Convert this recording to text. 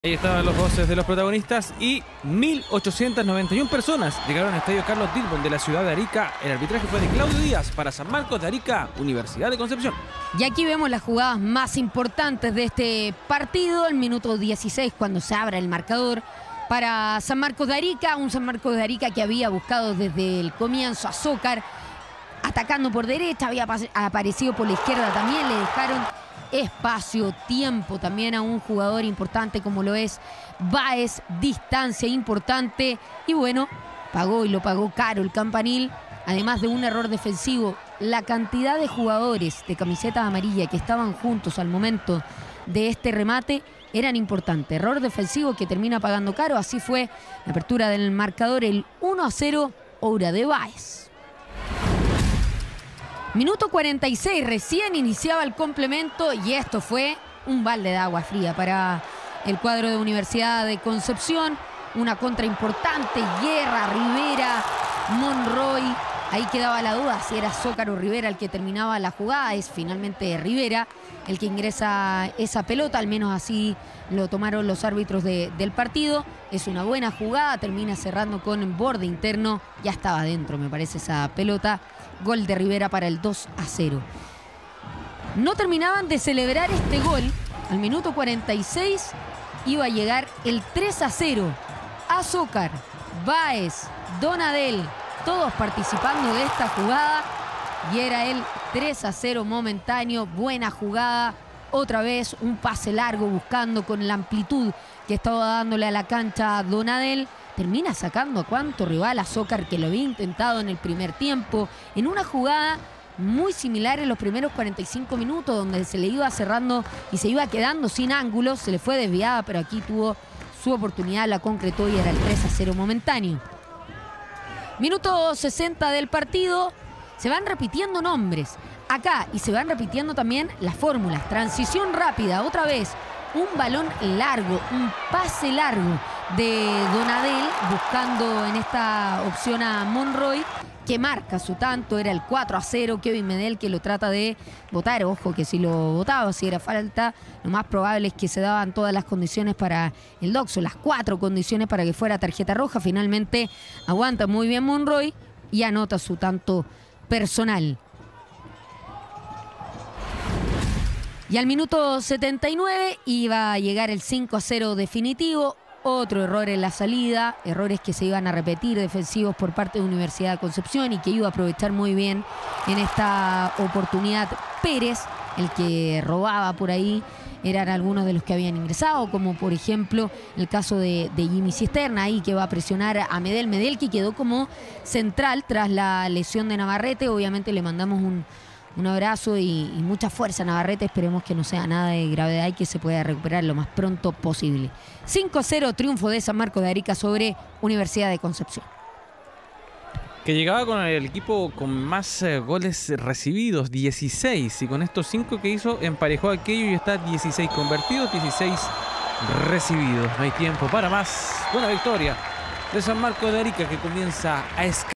Ahí estaban los voces de los protagonistas y 1.891 personas llegaron al estadio Carlos Dilbón de la ciudad de Arica. El arbitraje fue de Claudio Díaz para San Marcos de Arica, Universidad de Concepción. Y aquí vemos las jugadas más importantes de este partido. El minuto 16, cuando se abre el marcador para San Marcos de Arica. Un San Marcos de Arica que había buscado desde el comienzo a Zócar, atacando por derecha, había aparecido por la izquierda también, le dejaron espacio, tiempo también a un jugador importante como lo es Báez, distancia importante y bueno, pagó y lo pagó caro el Campanil, además de un error defensivo. La cantidad de jugadores de camisetas amarillas que estaban juntos al momento de este remate eran importantes. Error defensivo que termina pagando caro, así fue la apertura del marcador, el 1-0, obra de Báez. Minuto 46, recién iniciaba el complemento y esto fue un balde de agua fría para el cuadro de Universidad de Concepción. Una contra importante, Guerra, Rivera, Monroy. Ahí quedaba la duda si era Zócar o Rivera el que terminaba la jugada. Es finalmente Rivera el que ingresa esa pelota, al menos así lo tomaron los árbitros del partido. Es una buena jugada, termina cerrando con borde interno. Ya estaba dentro, me parece, esa pelota. Gol de Rivera para el 2-0. No terminaban de celebrar este gol. Al minuto 46 iba a llegar el 3-0. Azócar, Báez, Donadel, todos participando de esta jugada. Y era el 3-0 momentáneo. Buena jugada. Otra vez un pase largo buscando con la amplitud que estaba dándole a la cancha Donadel. Termina sacando a cuánto rival, a Zócar, que lo había intentado en el primer tiempo, en una jugada muy similar en los primeros 45 minutos, donde se le iba cerrando y se iba quedando sin ángulos, se le fue desviada, pero aquí tuvo su oportunidad, la concretó y era el 3-0 momentáneo. Minuto 60 del partido, se van repitiendo nombres acá y se van repitiendo también las fórmulas. Transición rápida, otra vez, un balón largo, un pase largo de Donadel, buscando en esta opción a Monroy, que marca su tanto, era el 4-0, Kevin Medel que lo trata de botar, ojo que si lo botaba, si era falta, lo más probable es que se daban todas las condiciones para el Doxo, las 4 condiciones para que fuera tarjeta roja. Finalmente aguanta muy bien Monroy y anota su tanto personal. Y al minuto 79 iba a llegar el 5-0 definitivo. Otro error en la salida, errores que se iban a repetir defensivos por parte de Universidad de Concepción y que iba a aprovechar muy bien en esta oportunidad Pérez, el que robaba por ahí. Eran algunos de los que habían ingresado, como por ejemplo el caso de Jimmy Cisterna, ahí que va a presionar a Medel. Medel que quedó como central tras la lesión de Navarrete. Obviamente le mandamos un abrazo y mucha fuerza a Navarrete. Esperemos que no sea nada de gravedad y que se pueda recuperar lo más pronto posible. 5-0 triunfo de San Marcos de Arica sobre Universidad de Concepción. Que llegaba con el equipo con más goles recibidos, 16. Y con estos 5 que hizo, emparejó aquello y está 16 convertidos, 16 recibidos. No hay tiempo para más. Buena victoria de San Marcos de Arica que comienza a escalar.